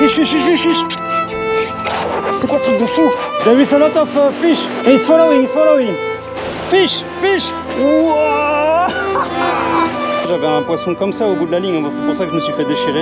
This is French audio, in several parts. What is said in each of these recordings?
Fish, fish, fish, fish, fish. C'est quoi ce truc de fou? There is a lot of fish. And it's following, it's following. Fish, fish. Wow. J'avais un poisson comme ça au bout de la ligne, c'est pour ça que je me suis fait déchirer.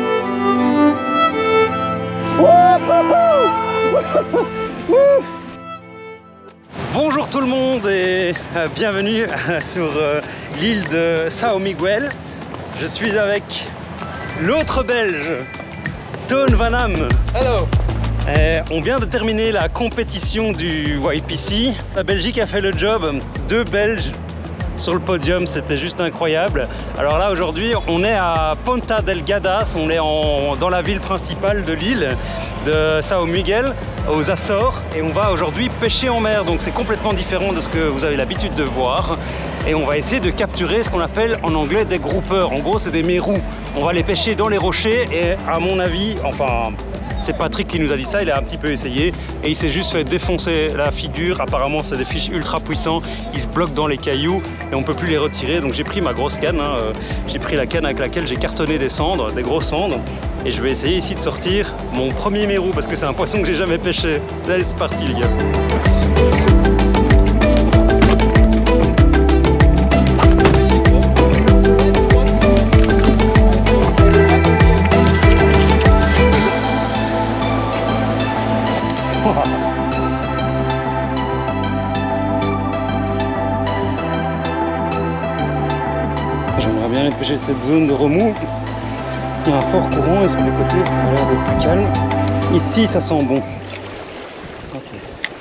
Bonjour tout le monde et bienvenue sur l'île de São Miguel. Je suis avec l'autre Belge, Toon Van Ham. Hello. On vient de terminer la compétition du YPC. La Belgique a fait le job, 2 Belges sur le podium, c'était juste incroyable. Alors là aujourd'hui on est à Ponta Delgadas, on est dans la ville principale de l'île de São Miguel, aux Açores, et on va aujourd'hui pêcher en mer, donc c'est complètement différent de ce que vous avez l'habitude de voir. Et on va essayer de capturer ce qu'on appelle en anglais des groupeurs. En gros c'est des mérous, on va les pêcher dans les rochers et à mon avis, enfin c'est Patrick qui nous a dit ça, il a un petit peu essayé et il s'est juste fait défoncer la figure. Apparemment c'est des fiches ultra puissants, ils se bloquent dans les cailloux et on peut plus les retirer. Donc j'ai pris ma grosse canne, j'ai pris la canne avec laquelle j'ai cartonné des cendres, des grosses cendres, et je vais essayer ici de sortir mon premier mérou parce que c'est un poisson que j'ai jamais pêché. Allez c'est parti les gars. J'aimerais bien aller pêcher cette zone de remous. Il y a un fort courant et sur les côtés ça a l'air d'être plus calme. Ici ça sent bon. Ok.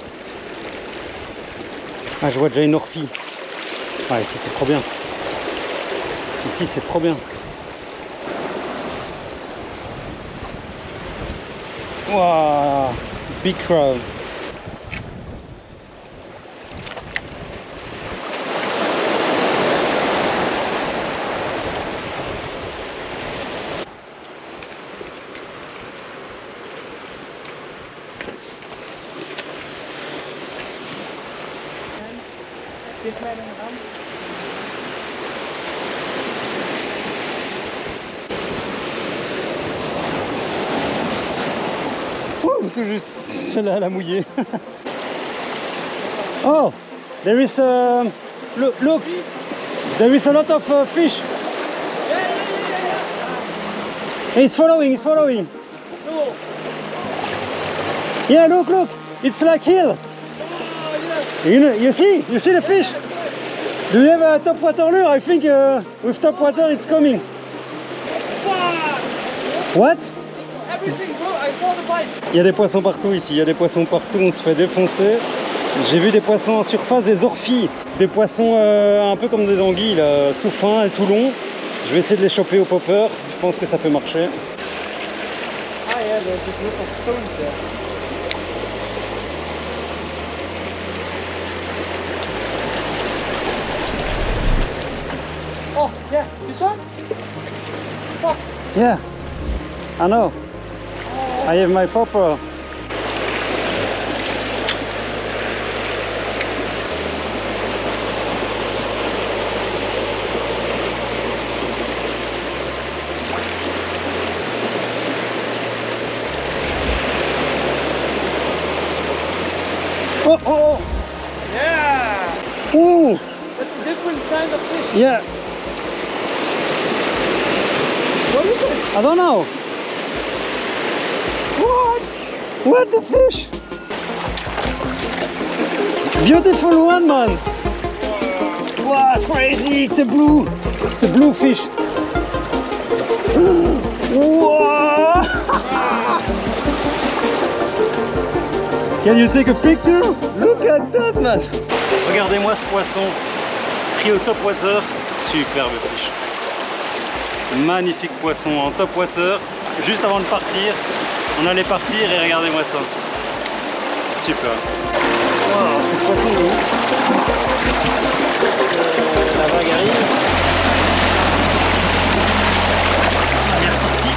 Ah je vois déjà une orphie. Ah ici c'est trop bien. Ici c'est trop bien. Waouh, big crowd. Tout juste, celle-là elle a mouillé. Oh, there is look, there is a lot of fish. It's following, it's following. Yeah, look, look, it's like here. You see the fish? Do you have a top water lure? I think with top water it's coming. What? Il y a des poissons partout ici, il y a des poissons partout, on se fait défoncer. J'ai vu des poissons en surface, des orphies, des poissons un peu comme des anguilles, là, tout fins et tout longs. Je vais essayer de les choper au popper, je pense que ça peut marcher. Ah yeah, there's a group of stones there. Oh yeah, you saw? Fuck. Yeah, I know. I have my popper. Oh, oh, Yeah! ooh, That's a different kind of fish. yeah, What is it? I don't know. What the fish? Beautiful one, man. Wow, crazy! It's a blue fish. Wow! Can you take a picture? Look at that, man. Regardez-moi ce poisson pris au top water. Superbe fiche. Magnifique poisson en top water. Juste avant de partir, on allait partir et regardez-moi ça. Super. Wow, c'est poisson de ouf. La vague arrive. Il est reparti.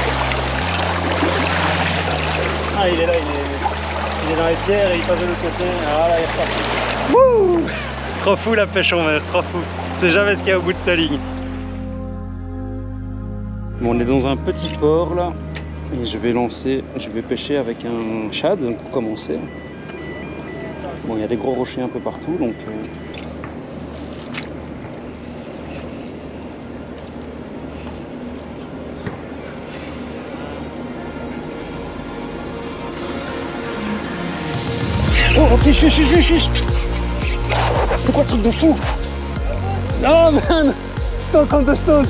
Ah, il est là, il est dans les pierres et il passe de l'autre côté. Ah là, il est reparti. Wouh! Trop fou la pêche en mer, trop fou. Tu sais jamais ce qu'il y a au bout de ta ligne. Bon, on est dans un petit port là. Et je vais pêcher avec un shad pour commencer. Bon, il y a des gros rochers un peu partout, donc... Oh, fiche. C'est quoi ce truc de fou? Oh man! Stuck on the stone!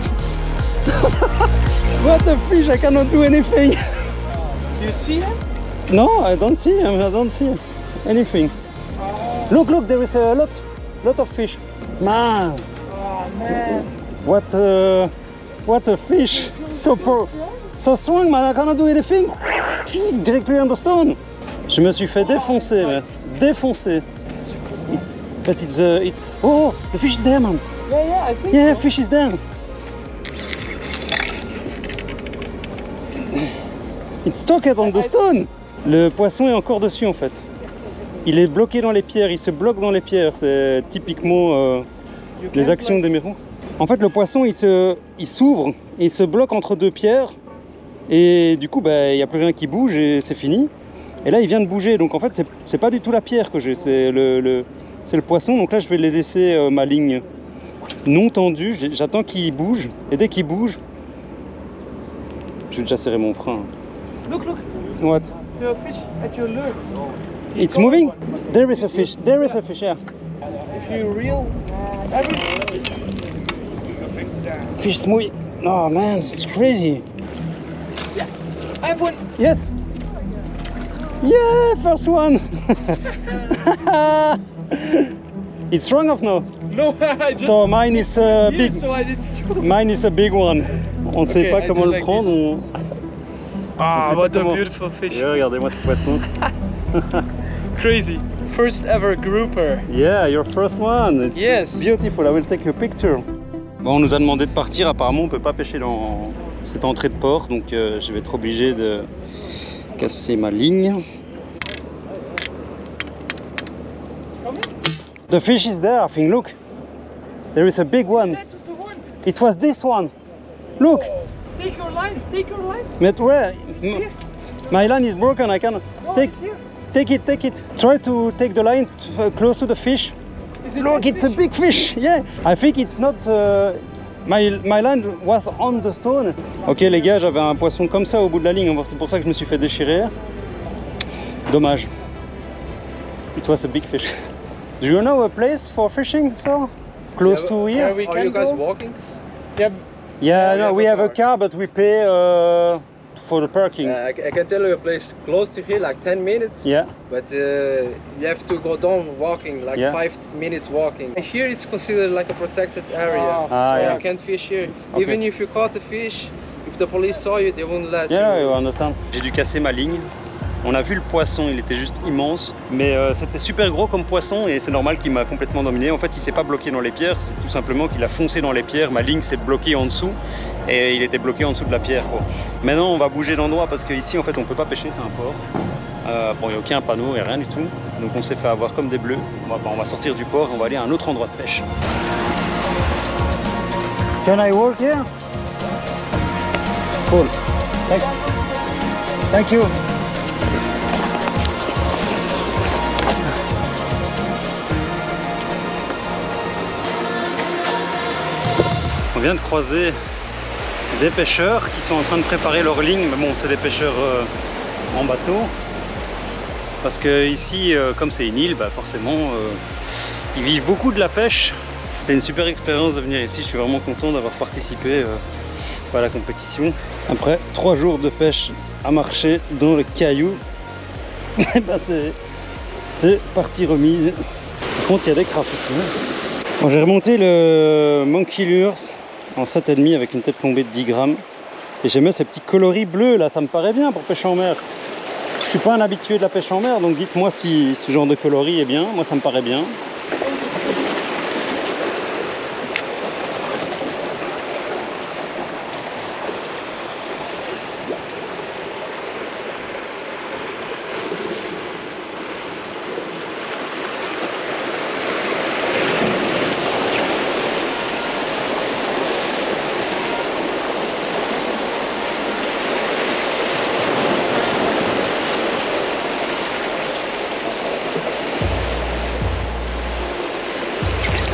What a fish! I cannot do anything! Do you see him? No, I don't see anything. Look, there is a lot of fish. Man! Oh man! What a fish! So strong, man! I cannot do anything! Directly on the stone! Je me suis fait défoncer, man. Défoncer! But it's... Oh! The fish is there, man! Yeah, I think Yeah, so. fish is there! It's stuck on the stone! Le poisson est encore dessus en fait. Il est bloqué dans les pierres, il se bloque dans les pierres. C'est typiquement les actions des mérous. En fait, le poisson il s'ouvre et il se bloque entre deux pierres. Et du coup, il n'y a plus rien qui bouge et c'est fini. Et là, il vient de bouger. Donc en fait, c'est pas du tout la pierre que j'ai, c'est le poisson. Donc là, je vais laisser ma ligne non tendue. J'attends qu'il bouge. Et dès qu'il bouge, je vais déjà serrer mon frein. Look, What? the fish at your lure. It's moving? There is a fish, yeah. If you reel everything. Fish is moving. Oh man, it's crazy. I have one. Yes. Yeah, first one. It's strong enough now. No, I just So mine is big. so I did shoot. Mine is a big one. On ne sait Okay, pas I comment do le like prendre. this. Ah, sait what pas a comment. beautiful fish. Yeah, regardez-moi ce poisson. Crazy. First ever grouper. Yeah, your first one. It's Yes. beautiful. I will take a picture. Bon, on nous a demandé de partir. Apparemment, on peut pas pêcher dans cette entrée de port, donc je vais être obligé de casser ma ligne. The fish is there, I think. Look, there is a big one. It was this one. Look, Take your line. but where? Here. My line is broken. I cannot No, take. it's here. Take it. Try to take the line close to the fish. Is it Look, big it's a fish? big fish. Yeah, I think it's not. My line was on the stone. Ok les gars, j'avais un poisson comme ça au bout de la ligne. C'est pour ça que je me suis fait déchirer. Dommage. It was a big fish. Do you know a place for fishing, so close to Where here? we Are can you guys go? walking? Yeah. Yeah, no, we have a car. car, but we pay for the parking. I can tell you a place close to here, like 10 minutes. Yeah. But you have to go down walking, like Yeah. 5 minutes walking. Here it's considered like a protected area. Ah, so yeah. you can't fish here. Okay. Even if you caught a fish, if the police saw you, they won't let Yeah, you. you understand. J'ai dû casser ma ligne. On a vu le poisson, il était juste immense, mais c'était super gros comme poisson et c'est normal qu'il m'a complètement dominé. En fait, il s'est pas bloqué dans les pierres, c'est tout simplement qu'il a foncé dans les pierres. Ma ligne s'est bloquée en dessous et il était bloqué en dessous de la pierre, quoi. Maintenant, on va bouger d'endroit parce qu'ici, en fait, on peut pas pêcher, c'est un port. Bon, il n'y a aucun panneau et rien du tout, donc on s'est fait avoir comme des bleus. On va sortir du port et on va aller à un autre endroit de pêche. Can I work here? Cool. Thank you. On vient de croiser des pêcheurs qui sont en train de préparer leur ligne, mais bon, c'est des pêcheurs en bateau. Parce que ici, comme c'est une île, forcément, ils vivent beaucoup de la pêche. C'était une super expérience de venir ici, je suis vraiment content d'avoir participé à la compétition. Après 3 jours de pêche à marcher dans le caillou, c'est partie remise. Par contre, il y a des crasses aussi. Bon, j'ai remonté le Monkey Lures en 7,5 avec une tête plombée de 10 grammes. Et j'aimais ces petits coloris bleus là, ça me paraît bien pour pêcher en mer. Je suis pas un habitué de la pêche en mer, donc dites-moi si ce genre de coloris est bien. Moi, ça me paraît bien.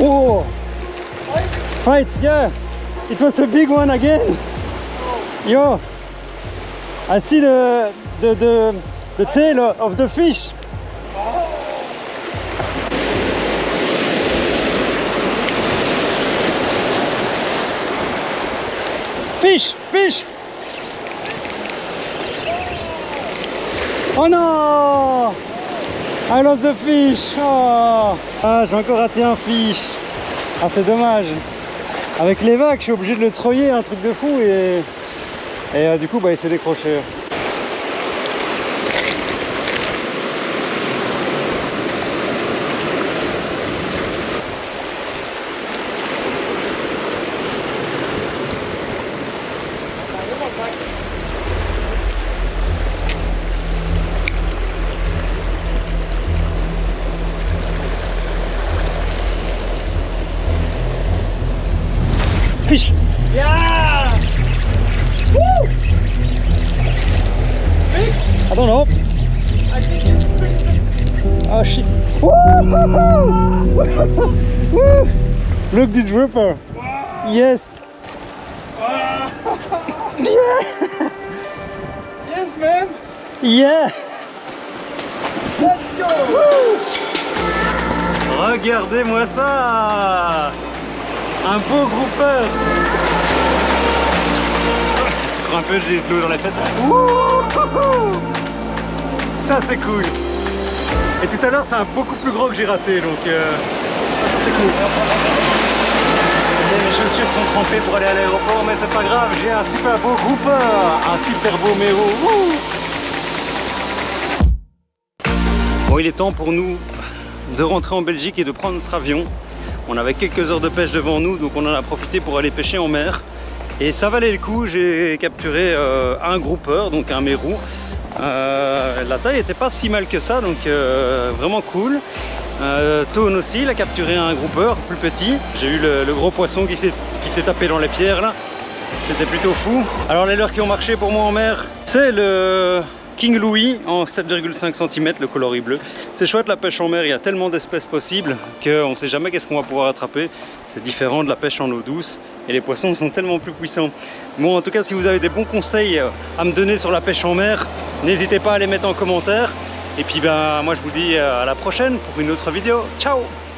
Oh! Fights, yeah! It was a big one again! Yo! I see the tail of the fish! Fish! Fish! Oh non! I lost the fish! Oh. Ah, j'ai encore raté un fish! Ah, c'est dommage! Avec les vagues, je suis obligé de le troyer, un truc de fou, et du coup, bah, il s'est décroché. Fish! Yeah! Woo! Big? I don't know. I think it's pretty. Oh shit! Woo! Woo! Look this grouper! Wow! Yes! Wow! Yeah! Yes, man! Yeah! Let's go! Regardez-moi ça! Un beau grouper! Encore un peu, j'ai de l'eau dans les fesses. Wouhou! Ça c'est cool! Et tout à l'heure c'est un beaucoup plus gros que j'ai raté, donc ça c'est cool. Et mes chaussures sont trempées pour aller à l'aéroport, mais c'est pas grave, j'ai un super beau grouper, un super beau méro. Bon, il est temps pour nous de rentrer en Belgique et de prendre notre avion. On avait quelques heures de pêche devant nous, donc on en a profité pour aller pêcher en mer. Et ça valait le coup, j'ai capturé un grouper, donc un mérou. La taille n'était pas si mal que ça, donc vraiment cool. Tone aussi, il a capturé un grouper plus petit. J'ai eu le gros poisson qui s'est tapé dans les pierres là. C'était plutôt fou. Alors les leurres qui ont marché pour moi en mer, c'est le King Louis en 7,5 cm, le coloris bleu. C'est chouette la pêche en mer, il y a tellement d'espèces possibles qu'on ne sait jamais qu'est-ce qu'on va pouvoir attraper. C'est différent de la pêche en eau douce et les poissons sont tellement plus puissants. Bon, en tout cas, si vous avez des bons conseils à me donner sur la pêche en mer, n'hésitez pas à les mettre en commentaire. Et puis ben, moi je vous dis à la prochaine pour une autre vidéo. Ciao!